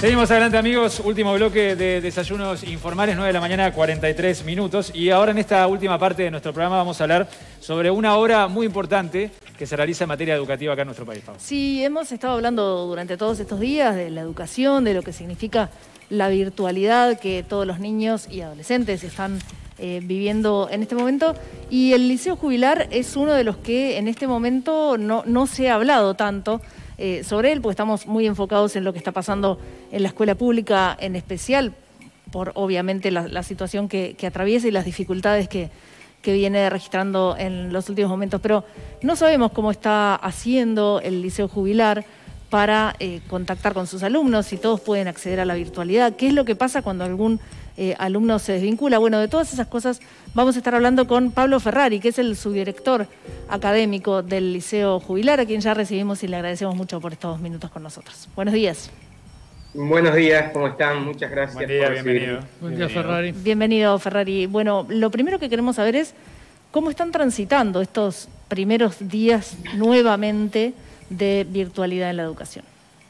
Seguimos adelante, amigos. Último bloque de desayunos informales, 9 de la mañana, 43 minutos. Y ahora en esta última parte de nuestro programa vamos a hablar sobre una obra muy importante que se realiza en materia educativa acá en nuestro país. Sí, hemos estado hablando durante todos estos días de la educación, de lo que significa la virtualidad que todos los niños y adolescentes están viviendo en este momento. Y el Liceo Jubilar es uno de los que en este momento no se ha hablado tanto sobre él, porque estamos muy enfocados en lo que está pasando en la escuela pública en especial, por obviamente la situación que atraviesa y las dificultades que viene registrando en los últimos momentos. Pero no sabemos cómo está haciendo el Liceo Jubilar para contactar con sus alumnos, si todos pueden acceder a la virtualidad, qué es lo que pasa cuando algún alumno se desvincula. Bueno, de todas esas cosas vamos a estar hablando con Pablo Ferrari, que es el subdirector académico del Liceo Jubilar, a quien ya recibimos y le agradecemos mucho por estos minutos con nosotros. Buenos días. Buenos días, ¿cómo están? Muchas gracias. Buen día, bienvenido. Buen día, Ferrari. Bienvenido, Ferrari. Bueno, lo primero que queremos saber es cómo están transitando estos primeros días nuevamente de virtualidad en la educación.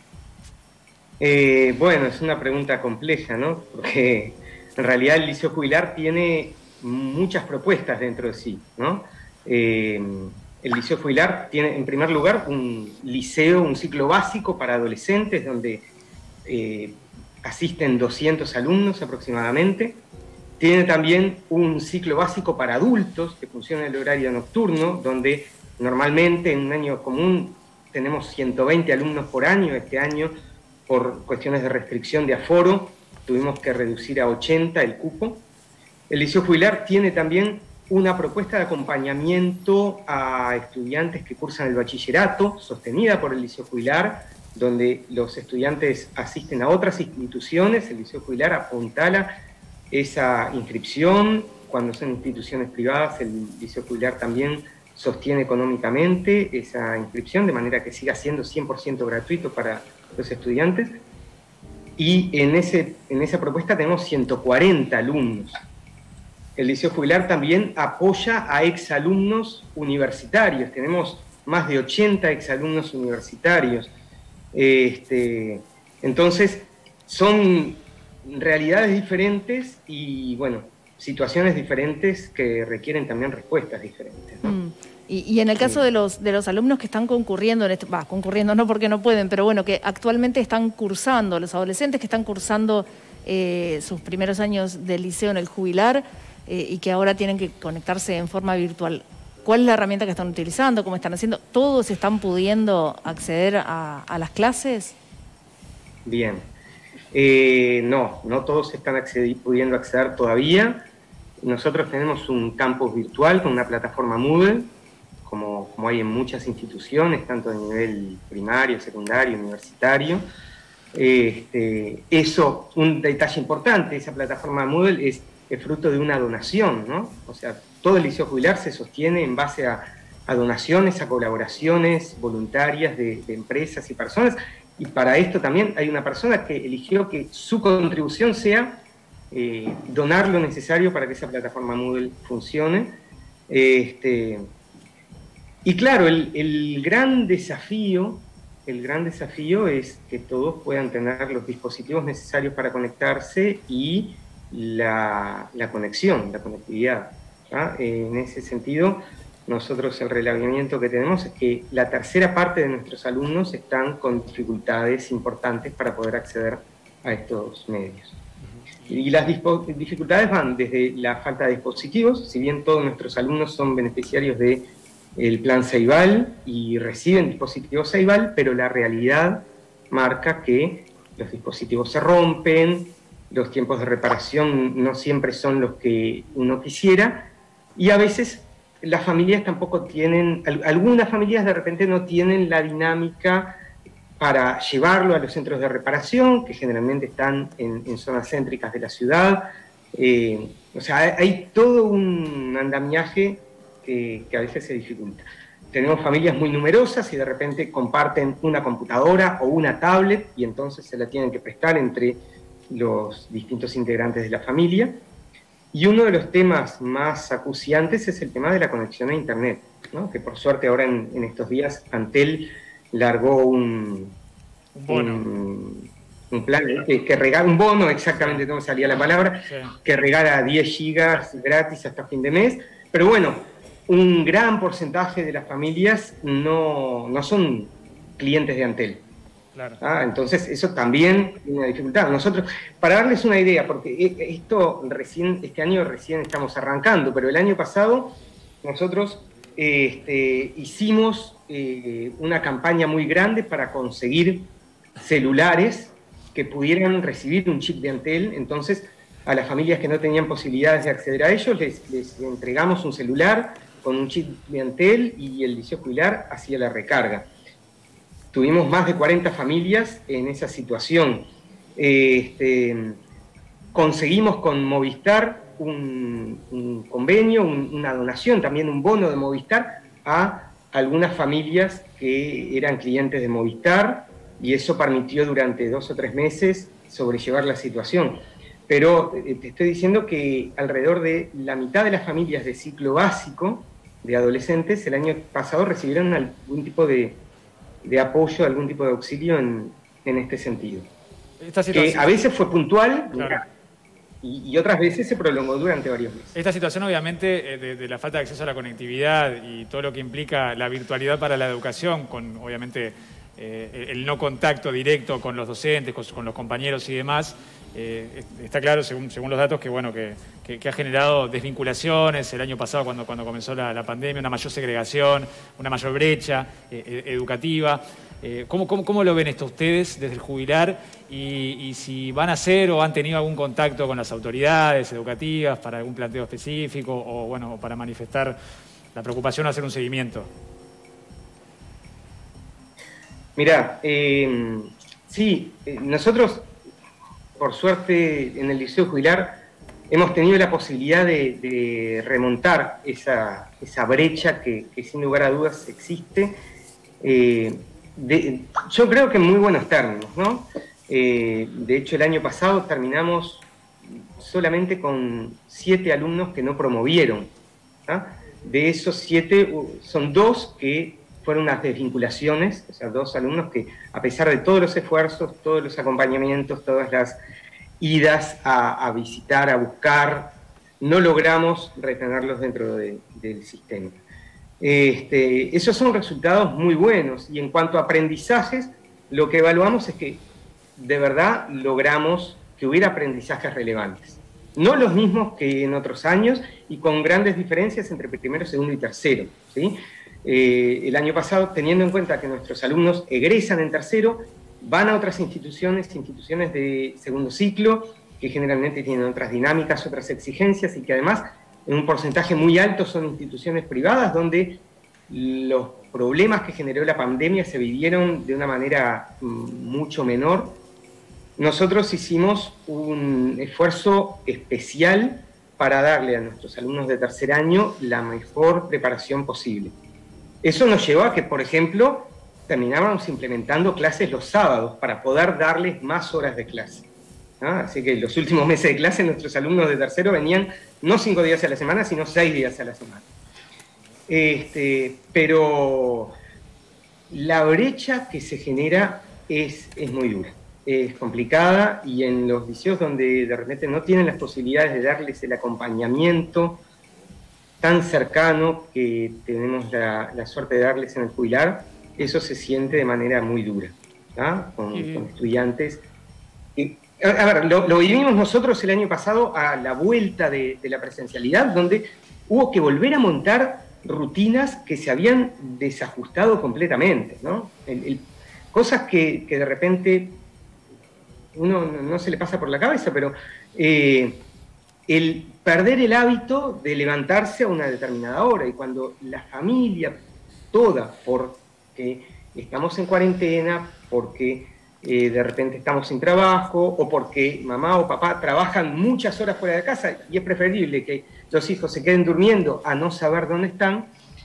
Bueno, es una pregunta compleja, ¿no? Porque en realidad el Liceo Jubilar tiene muchas propuestas dentro de sí, ¿no? El Liceo Jubilar tiene, en primer lugar, un liceo, un ciclo básico para adolescentes, donde asisten 200 alumnos aproximadamente. Tiene también un ciclo básico para adultos, que funciona en el horario nocturno, donde normalmente en un año común tenemos 120 alumnos por año. Este año, por cuestiones de restricción de aforo, tuvimos que reducir a 80 el cupo. El Liceo Jubilar tiene también una propuesta de acompañamiento a estudiantes que cursan el bachillerato, sostenida por el Liceo Jubilar, donde los estudiantes asisten a otras instituciones. El Liceo Jubilar apuntala esa inscripción. Cuando son instituciones privadas, el Liceo Jubilar también sostiene económicamente esa inscripción, de manera que siga siendo 100% gratuito para los estudiantes. Y en esa propuesta tenemos 140 alumnos. El Liceo Jubilar también apoya a exalumnos universitarios. Tenemos más de 80 exalumnos universitarios. Entonces, son realidades diferentes y, bueno, situaciones diferentes que requieren también respuestas diferentes, ¿no? Y en el caso de los alumnos que están concurriendo, concurriendo no porque no pueden, pero bueno, que actualmente están cursando, los adolescentes que están cursando sus primeros años del liceo en el Jubilar y que ahora tienen que conectarse en forma virtual, ¿cuál es la herramienta que están utilizando? ¿Cómo están haciendo? ¿Todos están pudiendo acceder a las clases? Bien. No todos están pudiendo acceder todavía. Nosotros tenemos un campus virtual con una plataforma Moodle, como hay en muchas instituciones, tanto de nivel primario, secundario, universitario. Eso, un detalle importante, esa plataforma Moodle es fruto de una donación, ¿no? O sea, todo el Liceo Jubilar se sostiene en base a donaciones, a colaboraciones voluntarias de empresas y personas, y para esto también hay una persona que eligió que su contribución sea donar lo necesario para que esa plataforma Moodle funcione. Y claro, el gran desafío es que todos puedan tener los dispositivos necesarios para conectarse y la conectividad, ¿tá? En ese sentido, nosotros el relevamiento que tenemos es que la tercera parte de nuestros alumnos están con dificultades importantes para poder acceder a estos medios. Y las dificultades van desde la falta de dispositivos, si bien todos nuestros alumnos son beneficiarios del plan Ceibal y reciben dispositivos Ceibal, pero la realidad marca que los dispositivos se rompen, los tiempos de reparación no siempre son los que uno quisiera, y a veces las familias tampoco tienen, algunas familias de repente no tienen la dinámica para llevarlo a los centros de reparación, que generalmente están en zonas céntricas de la ciudad. O sea, hay todo un andamiaje que a veces se dificulta. Tenemos familias muy numerosas y de repente comparten una computadora o una tablet y entonces se la tienen que prestar entre los distintos integrantes de la familia. Y uno de los temas más acuciantes es el tema de la conexión a Internet, ¿no? Que por suerte ahora en estos días Antel largó un un plan que regala, un bono, exactamente cómo salía la palabra, Sí. que regala 10 gigas gratis hasta fin de mes. Pero bueno, un gran porcentaje de las familias no son clientes de Antel. Claro. Entonces eso también tiene una dificultad. Nosotros, para darles una idea, porque este año recién estamos arrancando, pero el año pasado nosotros hicimos una campaña muy grande para conseguir celulares que pudieran recibir un chip de Antel. Entonces, a las familias que no tenían posibilidades de acceder a ellos, les entregamos un celular con un chip de Antel y el liceo jubilar hacía la recarga. Tuvimos más de 40 familias en esa situación. Conseguimos con Movistar un convenio, una donación, también un bono de Movistar a algunas familias que eran clientes de Movistar, y eso permitió durante 2 o 3 meses sobrellevar la situación. Pero te estoy diciendo que alrededor de la mitad de las familias de ciclo básico de adolescentes el año pasado recibieron algún tipo de apoyo, algún tipo de auxilio en este sentido. Que a veces fue puntual, claro, y otras veces se prolongó durante varios meses. Esta situación, obviamente, de la falta de acceso a la conectividad y todo lo que implica la virtualidad para la educación, con, obviamente, el no contacto directo con los docentes, con los compañeros y demás, está claro, según los datos, que, bueno, que ha generado desvinculaciones el año pasado cuando comenzó la pandemia, una mayor segregación, una mayor brecha educativa. ¿Cómo lo ven esto ustedes desde el jubilar? Y si van a hacer o han tenido algún contacto con las autoridades educativas para algún planteo específico o, bueno, para manifestar la preocupación o hacer un seguimiento. Mirá, sí, nosotros, por suerte, en el Liceo Jubilar hemos tenido la posibilidad de remontar esa brecha que sin lugar a dudas existe. Yo creo que en muy buenos términos, ¿no? De hecho, el año pasado terminamos solamente con 7 alumnos que no promovieron, ¿no? De esos 7, son 2 que fueron unas desvinculaciones, o sea, 2 alumnos que, a pesar de todos los esfuerzos, todos los acompañamientos, todas las idas a visitar, a buscar, no logramos retenerlos dentro del sistema. Esos son resultados muy buenos, y en cuanto a aprendizajes, lo que evaluamos es que de verdad logramos que hubiera aprendizajes relevantes. No los mismos que en otros años y con grandes diferencias entre primero, segundo y tercero, ¿sí? El año pasado, teniendo en cuenta que nuestros alumnos egresan en tercero, van a otras instituciones de segundo ciclo, que generalmente tienen otras dinámicas, otras exigencias, y que además en un porcentaje muy alto son instituciones privadas donde los problemas que generó la pandemia se vivieron de una manera mucho menor. Nosotros hicimos un esfuerzo especial para darle a nuestros alumnos de tercer año la mejor preparación posible. Eso nos llevó a que, por ejemplo, terminábamos implementando clases los sábados para poder darles más horas de clase. Así que los últimos meses de clase nuestros alumnos de tercero venían no 5 días a la semana, sino 6 días a la semana. Pero la brecha que se genera es muy dura, es complicada, y en los liceos donde de repente no tienen las posibilidades de darles el acompañamiento tan cercano que tenemos la suerte de darles en el jubilar, eso se siente de manera muy dura, con estudiantes. A ver, lo vivimos nosotros el año pasado a la vuelta de la presencialidad, donde hubo que volver a montar rutinas que se habían desajustado completamente, ¿no? Cosas que de repente uno no se le pasa por la cabeza, pero el perder el hábito de levantarse a una determinada hora, y cuando la familia toda, porque estamos en cuarentena, porque de repente estamos sin trabajo, o porque mamá o papá trabajan muchas horas fuera de casa, y es preferible que los hijos se queden durmiendo a no saber dónde están,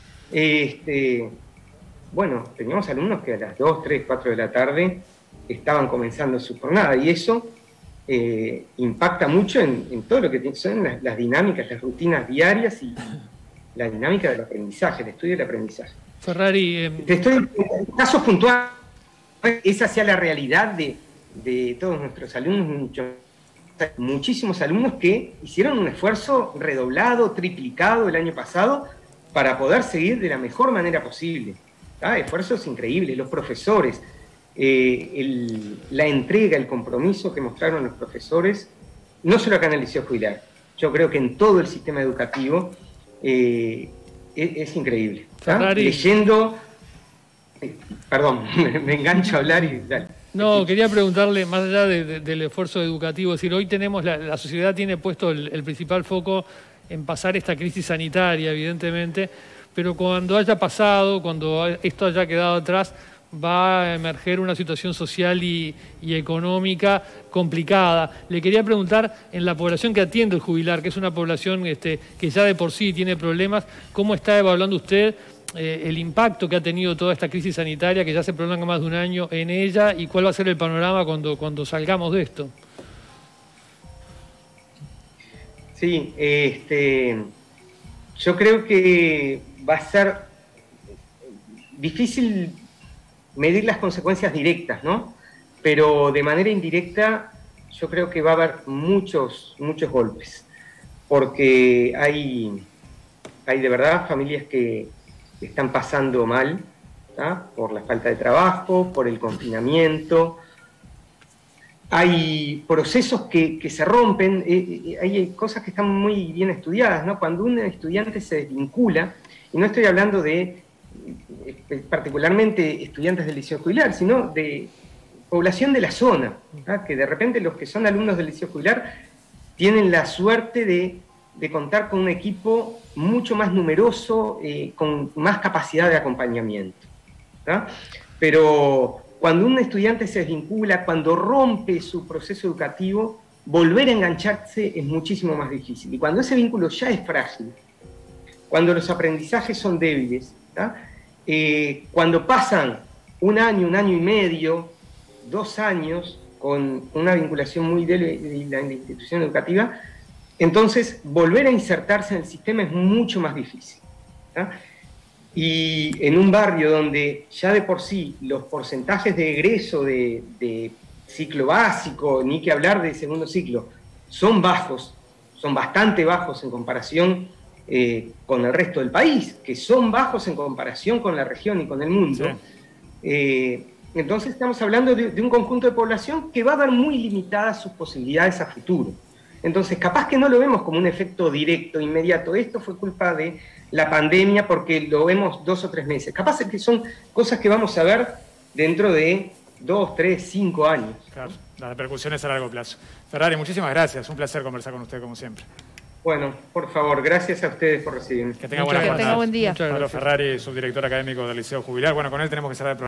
bueno, teníamos alumnos que a las 2, 3, 4 de la tarde estaban comenzando su jornada, y eso impacta mucho en todo lo que son las dinámicas, las rutinas diarias y la dinámica del aprendizaje, el estudio del aprendizaje. Ferrari... Te estoy en casos puntuales, esa sea la realidad de de todos nuestros alumnos, muchísimos alumnos que hicieron un esfuerzo redoblado, triplicado el año pasado para poder seguir de la mejor manera posible. Esfuerzos increíbles, los profesores, la entrega, el compromiso que mostraron los profesores, no solo acá en el Liceo Jubilar, yo creo que en todo el sistema educativo es increíble. Leyendo, perdón, me engancho a hablar y dale. No, quería preguntarle, más allá del esfuerzo educativo, es decir, hoy tenemos, la sociedad tiene puesto el principal foco en pasar esta crisis sanitaria, evidentemente, pero cuando haya pasado, cuando esto haya quedado atrás, va a emerger una situación social y económica complicada. Le quería preguntar, en la población que atiende el jubilar, que es una población que ya de por sí tiene problemas, ¿cómo está evaluando usted el impacto que ha tenido toda esta crisis sanitaria, que ya se prolonga más de un año en ella, y cuál va a ser el panorama cuando salgamos de esto? Sí, yo creo que va a ser difícil medir las consecuencias directas, ¿no? Pero de manera indirecta yo creo que va a haber muchos golpes, porque hay de verdad familias que están pasando mal, ¿tá? Por la falta de trabajo, por el confinamiento. Hay procesos que se rompen, hay cosas que están muy bien estudiadas, ¿no? Cuando un estudiante se desvincula, y no estoy hablando de particularmente estudiantes del Liceo Jubilar, sino de población de la zona, ¿tá? Que de repente los que son alumnos del Liceo Jubilar tienen la suerte de contar con un equipo mucho más numeroso, con más capacidad de acompañamiento, ¿tá? Pero cuando un estudiante se desvincula, cuando rompe su proceso educativo, volver a engancharse es muchísimo más difícil. Y cuando ese vínculo ya es frágil, cuando los aprendizajes son débiles, ¿tá? Cuando pasan un año y medio, 2 años, con una vinculación muy débil en la institución educativa, entonces volver a insertarse en el sistema es mucho más difícil, ¿tá? Y en un barrio donde ya de por sí los porcentajes de egreso de ciclo básico, ni que hablar de segundo ciclo, son bajos, son bastante bajos en comparación con el resto del país, que son bajos en comparación con la región y con el mundo. Sí. Entonces estamos hablando de un conjunto de población que va a ver muy limitadas sus posibilidades a futuro. Entonces, capaz que no lo vemos como un efecto directo, inmediato. Esto fue culpa de la pandemia porque lo vemos 2 o 3 meses. Capaz que son cosas que vamos a ver dentro de 2, 3, 5 años. Claro, las repercusiones a largo plazo. Ferrari, muchísimas gracias. Un placer conversar con usted, como siempre. Bueno, por favor, gracias a ustedes por recibirme. Que tenga buena jornada. Que tenga buen día. Pablo Ferrari, subdirector académico del Liceo Jubilar. Bueno, con él tenemos que cerrar el programa.